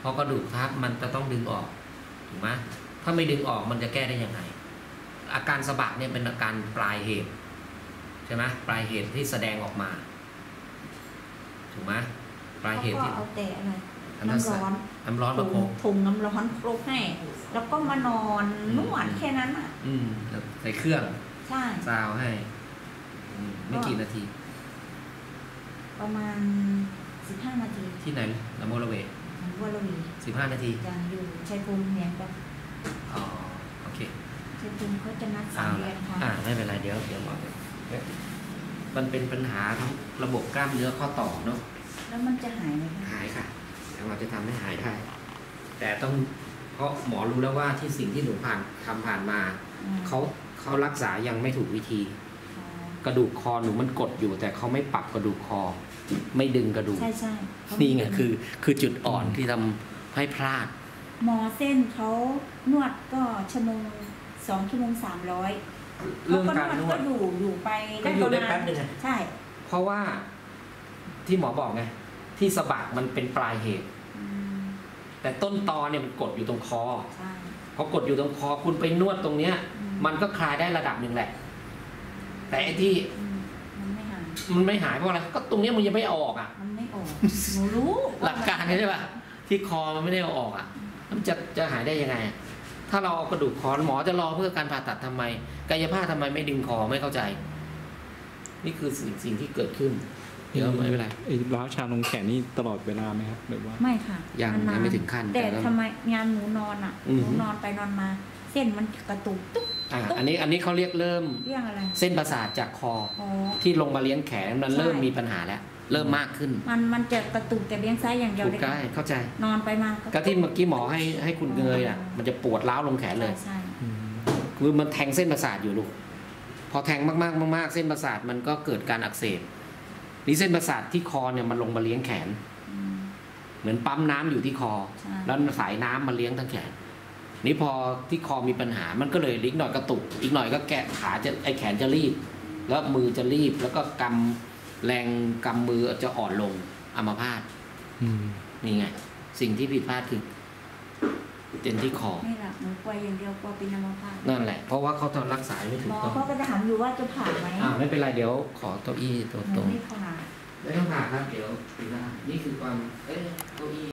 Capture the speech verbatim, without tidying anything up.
ราะกระดูกทับมันจะต้องดึงออกถูกไหมถ้าไม่ดึงออกมันจะแก้ได้ยังไงอาการสะบักเนี่ยเป็นอาการปลายเหตุใช่ไหมปลายเหตุที่แสดงออกมาถูกไหมปลายเหตุที่เอาแต่อะไรน้ำร้อนน้ำร้อนมาโคกถุงน้ำร้อนโคกให้แล้วก็มานอนนวดแค่นั้นอ่ะอืมใส่เครื่องใช่ซาวให้ไม่กี่นาทีประมาณสิบห้านาทีที่ไหนลำโมละเวลำโมละเวสิบห้านาทียังอยู่ชัยภูมิเนี่ยแบบอ๋อโอเคชัยภูมิเขาจะนัดสามเดือนค่ะอ่าไม่เป็นไรเดี๋ยวเดี๋ยวหมอมันเป็นปัญหาทั้งระบบกล้ามเนื้อข้อต่อเนาะแล้วมันจะหายไหมคะหายค่ะแล้วเราจะทำให้หายได้แต่ต้องเพราะหมอรู้แล้วว่าที่สิ่งที่หนูผ่านทำผ่านมาเขาเขารักษายังไม่ถูกวิธีกระดูกคอหนูมันกดอยู่แต่เขาไม่ปรับกระดูกคอไม่ดึงกระดูกใช่ใช่นี่ไงคือคือจุดอ่อนที่ทำให้พลาดหมอเส้นเขานวดก็ชั่วโมงสองชั่วโมงสามร้อยเรื่องการนวดก็อยู่อยู่ไปได้อยู่ได้แป๊บนึงใช่เพราะว่าที่หมอบอกไงที่สะบักมันเป็นปลายเหตุแต่ต้นตอเนี่ยมันกดอยู่ตรงคอพอกดอยู่ตรงคอคุณไปนวดตรงเนี้ยมันก็คลายได้ระดับหนึ่งแหละแต่ไอ้ที่มันไม่หายมันไม่หายเพราะอะไรก็ตรงนี้มันยังไม่ออกอ่ะมันไม่ออกหนูรู้หลักการใช่ป่ะที่คอมันไม่ได้ออกอ่ะมันจะจะหายได้ยังไงถ้าเราเอากระดูกคอหมอจะรอเพื่อการผ่าตัดทำไมกายภาพทำไมไม่ดึงคอไม่เข้าใจนี่คือสิ่งสิ่งที่เกิดขึ้นเดี๋ยวไม่เป็นไรไอ้ร้าวชาลงแขนนี่ตลอดเวลาไหมครับแบบว่าไม่ค่ะยังยังไม่ถึงขั้นแต่ทำไมงานหนูนอนอ่ะหนูนอนไปนอนมาเส้นมันกระตุกตุ๊กอ่าอันนี้อันนี้เขาเรียกเริ่มเรื่องอะไรเส้นประสาทจากคอที่ลงมาเลี้ยงแขนมันเริ่มมีปัญหาแล้วเริ่มมากขึ้นมันมันจะกระตุกแต่เลี้ยงซ้ายอย่างเดียวเลยใช่เข้าใจนอนไปมาก็ที่เมื่อกี้หมอให้ให้คุณเงยอ่ะมันจะปวดร้าวลงแขนเลยใช่คือมันแทงเส้นประสาทอยู่ลูกพอแทงมากๆมากๆเส้นประสาทมันก็เกิดการอักเสบนี่เส้นประสาทที่คอเนี่ยมันลงมาเลี้ยงแขนเหมือนปั๊มน้ำอยู่ที่คอแล้วสายน้ำมาเลี้ยงทั้งแขนนี่พอที่คอมีปัญหามันก็เลยอีกหน่อยกระตุกอีกหน่อยก็แกะขาจะไอแขนจะรีบแล้วมือจะรีบแล้วก็กำแรงกำมือจะอ่อนลงอัมพาตนี่ไงสิ่งที่ผิดพลาดคือเต็นที่คอไม่หลับหนูป่วยอย่างเดียวกลัวเป็นอัมพาตนั่นแหละเพราะว่าเขาทำรักษาไม่ถูกต้องหมอเขาก็จะถามอยู่ว่าจะผ่าไหมอ่าไม่เป็นไรเดี๋ยวขอเก้าอี้ตัวโตไม่ผ่าไม่ต้องผ่าครับเดี๋ยวปีหน้านี่คือความเอ้ยเก้าอี้